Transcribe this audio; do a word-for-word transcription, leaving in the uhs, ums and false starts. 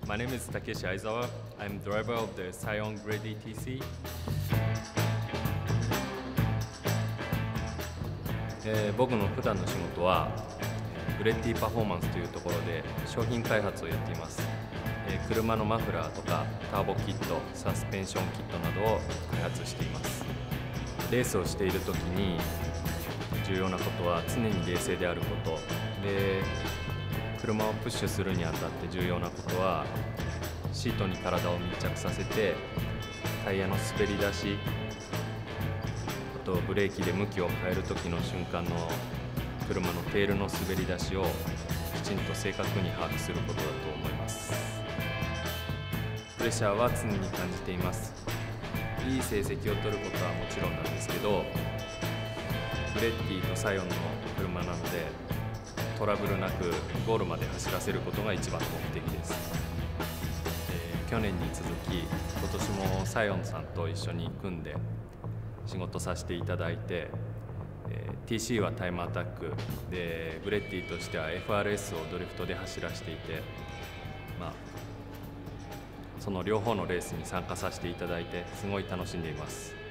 My name is Takeshi Aizawa. I'm driver of the Scion Grade E T C. えー、僕の普段の仕事はグレッティパフォーマンスというところで商品開発をやっています。えー、車のマフラーとかターボキット、サスペンションキットなどを開発しています。レースをしている時に重要なことは常に冷静であることで、車をプッシュするにあたって重要なことはシートに体を密着させてタイヤの滑り出し、あとブレーキで向きを変える時の瞬間の車のテールの滑り出しをきちんと正確に把握することだと思います。プレッシャーは常に感じています。いい成績を取ることはもちろんなんですけど、グレッティとサイオンの車なのでトラブルなくゴールまで走らせることが一番の目的です。えー、去年に続き今年もサイオンさんと一緒に組んで仕事させていただいて、えー、ティーシー はタイムアタックでグレッティとしては エフアールエス をドリフトで走らせていて、まあ、その両方のレースに参加させていただいてすごい楽しんでいます。